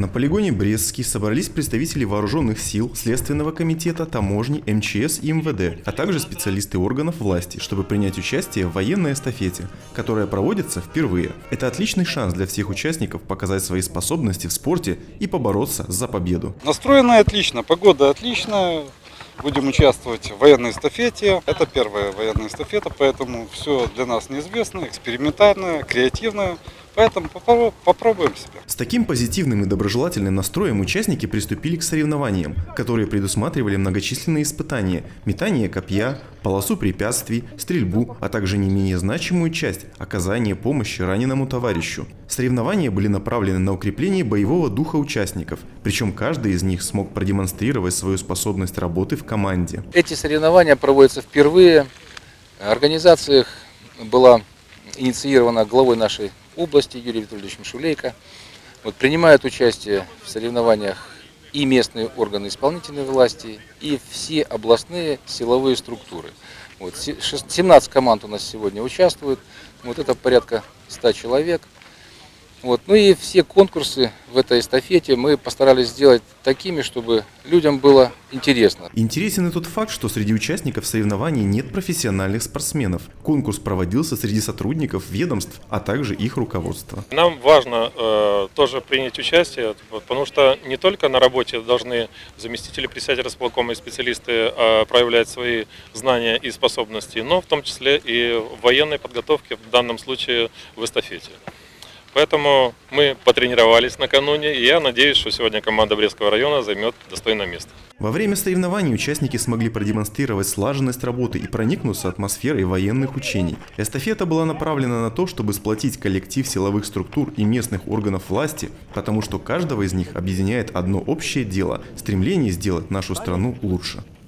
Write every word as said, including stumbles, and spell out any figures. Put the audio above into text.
На полигоне Брестский собрались представители вооруженных сил, Следственного комитета, таможни, эм че эс и эм вэ дэ, а также специалисты органов власти, чтобы принять участие в военной эстафете, которая проводится впервые. Это отличный шанс для всех участников показать свои способности в спорте и побороться за победу. Настроены отлично, погода отличная. Будем участвовать в военной эстафете. Это первая военная эстафета, поэтому все для нас неизвестно, экспериментальное, креативное. Поэтому попробуем себя. С таким позитивным и доброжелательным настроем участники приступили к соревнованиям, которые предусматривали многочисленные испытания: метание копья, полосу препятствий, стрельбу, а также не менее значимую часть – оказание помощи раненому товарищу. Соревнования были направлены на укрепление боевого духа участников, причем каждый из них смог продемонстрировать свою способность работы в команде. Эти соревнования проводятся впервые. Организация их была инициирована главой нашей области Юрием Витальевичем Шулейко. Вот, принимают участие в соревнованиях и местные органы исполнительной власти, и все областные силовые структуры. Вот, семнадцать команд у нас сегодня участвуют, вот это порядка ста человек. Вот. Ну и все конкурсы в этой эстафете мы постарались сделать такими, чтобы людям было интересно. Интересен и тот факт, что среди участников соревнований нет профессиональных спортсменов. Конкурс проводился среди сотрудников ведомств, а также их руководства. Нам важно э, тоже принять участие, потому что не только на работе должны заместители председателя исполкома и специалисты э, проявлять свои знания и способности, но в том числе и в военной подготовке, в данном случае в эстафете. Поэтому мы потренировались накануне, и я надеюсь, что сегодня команда Брестского района займет достойное место. Во время соревнований участники смогли продемонстрировать слаженность работы и проникнуться атмосферой военных учений. Эстафета была направлена на то, чтобы сплотить коллектив силовых структур и местных органов власти, потому что каждого из них объединяет одно общее дело – стремление сделать нашу страну лучше.